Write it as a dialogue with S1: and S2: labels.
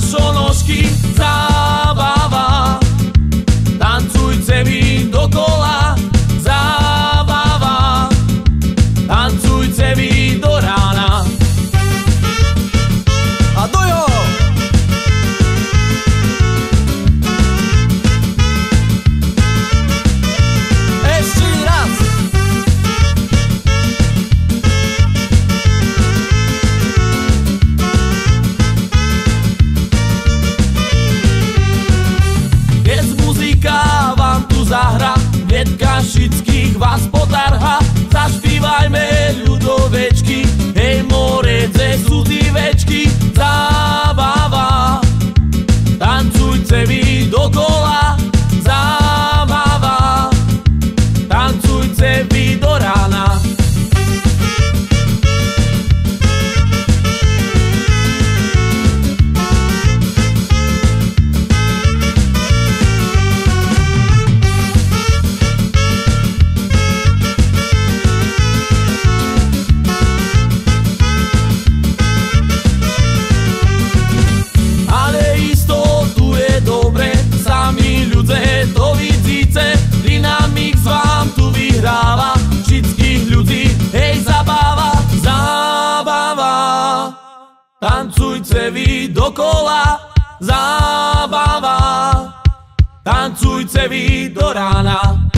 S1: pašonožky, zábava. Tancujte vy dokola, zábava. Tancujte vy do rána. A dojo! Ešte raz! Bez muzika vám tu zahra, Viedka všetkých vás potarha. Zašpívajme ľudovečky, hej moredze sú divečky, zábava. Tancujte vy dokola, zábava. Tancujte vy do rána. Dynamix vám tu vyhráva, všetkých ľudí, hej zabáva, zábava. Tancujte vy dokola, zábava. Tancujte vy do rána.